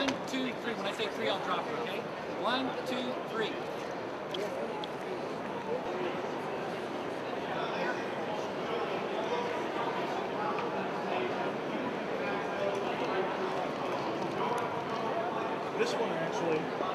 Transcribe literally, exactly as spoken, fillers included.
One, two, three. When I say three, I'll drop her, okay? One, two, three. This one actually